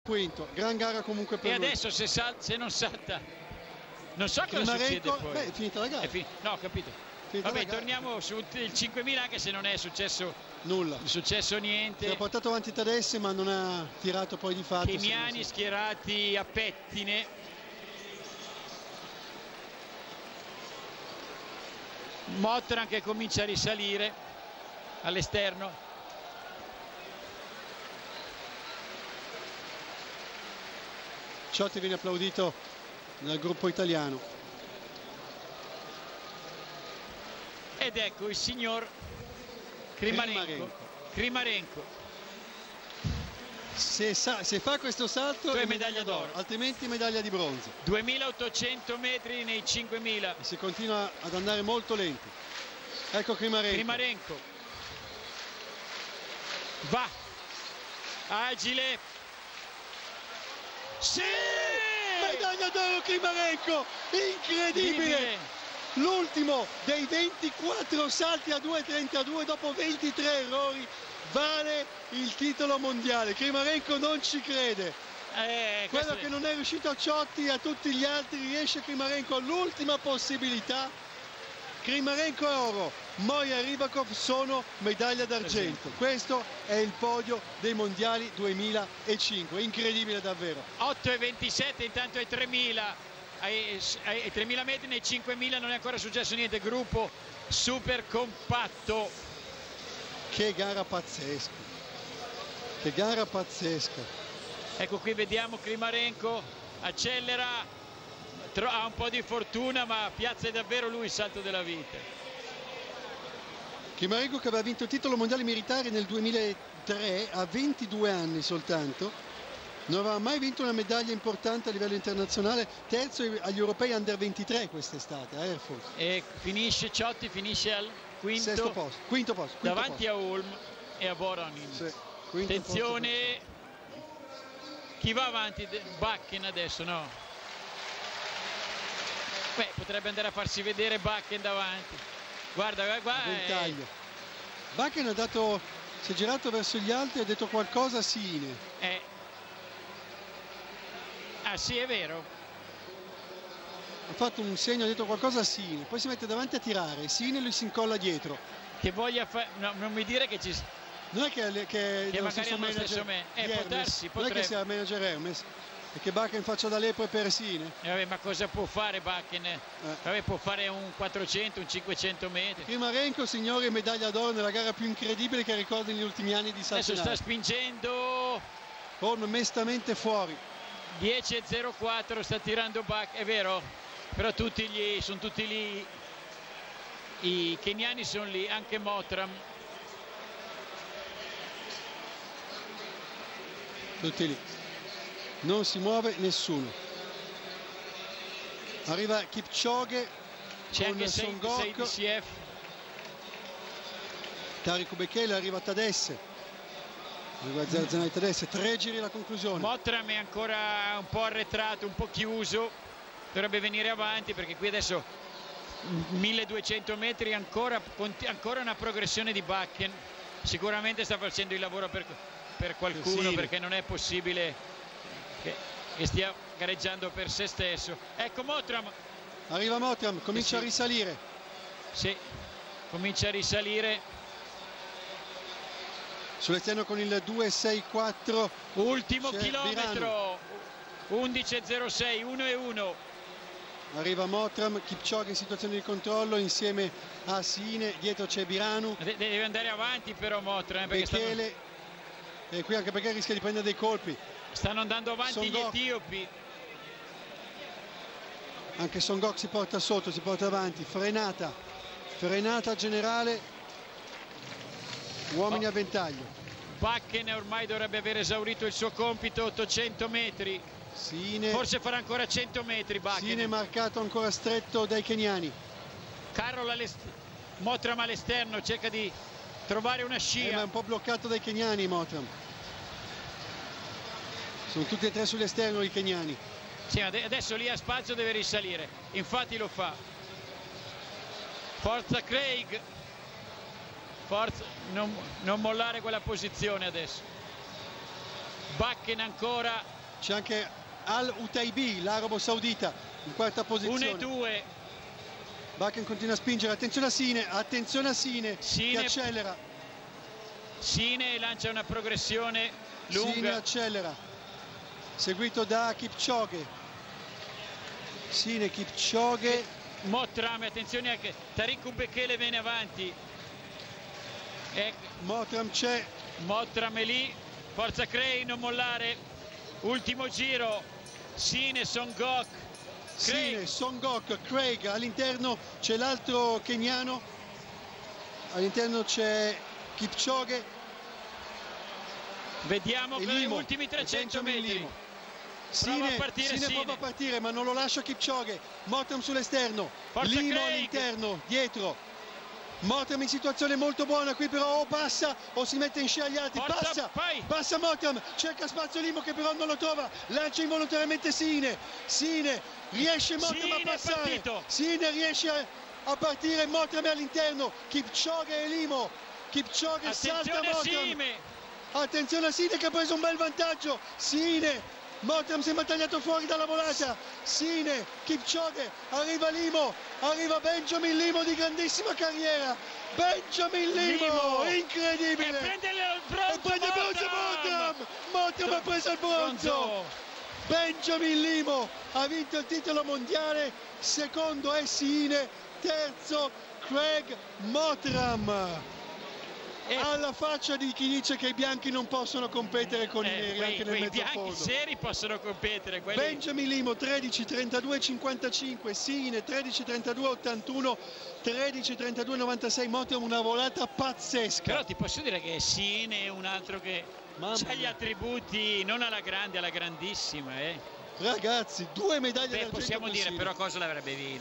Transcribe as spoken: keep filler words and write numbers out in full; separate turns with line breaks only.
quinto, gran gara comunque per
e
lui.
adesso se, sal se non salta non so cosa
Klimarenko,
succede poi.
beh, è finita la gara.
Fin no, ho capito.
Finita
Vabbè, torniamo sul cinquemila, anche se non è successo
nulla.
È successo niente.
Si è portato avanti Tadesse, ma non ha tirato poi di fatto.
Keniani schierati a pettine. Motran che comincia a risalire all'esterno.
Ciotti viene applaudito dal gruppo italiano.
Ed ecco il signor Klimarenko. Klimarenko.
Se, se fa questo salto
è medaglia d'oro,
altrimenti medaglia di bronzo.
duemilaottocento metri nei cinquemila.
E si continua ad andare molto lenti. Ecco Klimarenko.
Klimarenko. Va. Agile. Sì!
Medaglia d'oro Klimarenko, incredibile! L'ultimo dei ventiquattro salti a due trentadue dopo ventitré errori vale il titolo mondiale. Klimarenko non ci crede.
Eh,
Quello che non è riuscito a Ciotti, a tutti gli altri riesce Klimarenko, l'ultima possibilità. Klimarenko è oro, Moya e Rybakov sono medaglia d'argento. Questo è il podio dei mondiali duemilacinque, incredibile davvero.
otto e ventisette intanto ai tremila, ai, ai, ai tremila metri, nei cinquemila non è ancora successo niente, gruppo super compatto.
Che gara pazzesca, che gara pazzesca.
Ecco qui vediamo Klimarenko, accelera. Ha un po' di fortuna, ma piazza davvero lui il salto della vita.
Klimarenko, che aveva vinto il titolo mondiale militare nel duemilatré, a ventidue anni soltanto, non aveva mai vinto una medaglia importante a livello internazionale, terzo agli europei under ventitré quest'estate a Erfurt.
E finisce Ciotti, finisce al quinto,
Sesto posto, quinto posto, quinto
davanti
posto.
a Ulm e a Voronin.
Sì,
attenzione, chi va avanti? Bakken adesso, no? Beh, potrebbe andare a farsi vedere Bakken davanti. Guarda, guarda.
Ventaglio. Bakken ha dato, si è girato verso gli altri e ha detto qualcosa a Sine.
Eh. Ah sì, è vero.
Ha fatto un segno, ha detto qualcosa a Sine, poi si mette davanti a tirare, Sine lui si incolla dietro.
Che voglia fare, no, non mi dire che ci...
Non è che, che,
che magari è lo stesso me. Eh, può darsi,
non
potrebbe.
è che sia il manager Hermes. E che Bakken faccia da lepre per Sine.
Eh, vabbè, ma cosa può fare Bakken? Eh. Vabbè, può fare un quattrocento, un cinquecento metri.
Klimarenko, signore, medaglia d'oro nella gara più incredibile che ricordo negli ultimi anni di salto.
Adesso sta spingendo.
Horn mestamente fuori.
dieci e zero quattro sta tirando Bakken, è vero? Però tutti gli, sono tutti lì. I keniani sono lì, anche Motram.
Tutti lì. Non si muove nessuno. Arriva Kipchoge,
c'è anche
Son Goku, Tariq Bekele, arriva Tadesse, arriva Zerzanay Tadesse, tre giri la conclusione.
Motram è ancora un po' arretrato, un po' chiuso, dovrebbe venire avanti perché qui adesso milleduecento metri, ancora, ancora una progressione di Bakken. Sicuramente sta facendo il lavoro per, per qualcuno, sì, perché non è possibile Che, che stia gareggiando per se stesso. Ecco Motram.
Arriva Motram, comincia
eh sì.
a risalire.
Sì, comincia a risalire.
Sull'esterno con il due sei quattro.
Ultimo chilometro. undici e zero sei, uno e uno.
Arriva Motram, Kipchoge in situazione di controllo insieme a Sine, dietro c'è Biranu.
De deve andare avanti però Motram. Perché
Bekele.
stanno...
E qui anche perché rischia di prendere dei colpi.
Stanno andando avanti
Son
gli
Goku.
etiopi.
Anche Son Goku si porta sotto, si porta avanti, frenata, frenata generale, uomini
oh.
a ventaglio.
Bakken ormai dovrebbe aver esaurito il suo compito, ottocento metri.
Sine,
forse farà ancora cento metri Bakken.
Sine marcato ancora stretto dai keniani.
Carroll Motram all'esterno, cerca di trovare una scia.
Eh, ma è un po' bloccato dai keniani Motram. Sono tutti e tre sull'esterno i keniani.
Sì, adesso lì a spazio deve risalire, infatti lo fa. Forza Craig, forza, non, non mollare quella posizione adesso. Bakken ancora.
C'è anche Al Utaibi, l'arabo saudita, in quarta posizione.
uno e due.
Bakken continua a spingere, attenzione a Sine, attenzione a Sine,
Sine
che accelera.
Sine lancia una progressione lunga.
Sine accelera, seguito da Kipchoge. Sine, Kipchoge.
Mottram, attenzione anche Tariq Bekele viene avanti. E
Mottram c'è.
Mottram è lì, forza Craig, non mollare. Ultimo giro, Sine, Songok.
Sine, Songok, Craig, all'interno c'è l'altro keniano, all'interno c'è Kipchoge.
Vediamo per gli ultimi trecento metri.
Sine,
prova a partire,
Sine,
Sine
prova a partire, ma non lo lascia Kipchoge. Mottram sull'esterno, Limo all'interno, dietro. Mottram in situazione molto buona qui, però o passa o si mette in scia agli altri.
Forza,
passa,
vai.
passa Mottram, cerca spazio Limo che però non lo trova, lancia involontariamente Sine. Sine, riesce Mottram
Sine
a passare.
partito.
Sine riesce a, a partire, Mottram è all'interno, Kipchoge e Limo. Kipchoge
Attenzione
salta Mottram.
Sime.
Attenzione a Sine che ha preso un bel vantaggio. Sine, Mottram sembra tagliato fuori dalla volata. Sine, Kipchoge, arriva Limo, arriva Benjamin Limo di grandissima carriera. Benjamin Limo,
Limo.
incredibile.
E prende il bronzo.
E prende il bronzo Mottram. Mottram ha preso il bronzo. Benjamin Limo ha vinto il titolo mondiale. Secondo è Sine, terzo Craig Mottram. E alla faccia di chi dice che i bianchi non possono competere con
eh,
i neri,
quei,
anche nel
quei
mezzo
bianchi
fondo.
seri possono competere. Quelli...
Benjamin Limo tredici trentadue cinquantacinque, Sine tredici trentadue ottantuno, tredici trentadue novantasei. Mottram una volata pazzesca.
Però ti posso dire che Sine è un altro che ha gli attributi non alla grande, alla grandissima. Eh.
Ragazzi, due medaglie
Beh,
d'argento.
possiamo dire
Sine.
però cosa l'avrebbe vinto.